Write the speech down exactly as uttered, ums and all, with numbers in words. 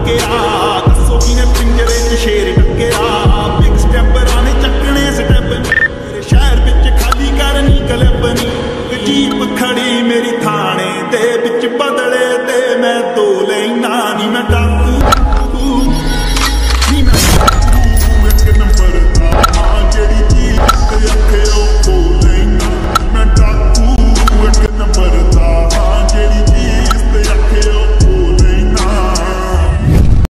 डुकिया दसो किने पिंजरे च शेर डुकिया बिग स्टैपरां ने चकने स्टैप मेरे शहर विच खाली करनी क्लब नी जीप खड़ी मेरी थाने दे विच बदले ते मैं दो लेना नी मैं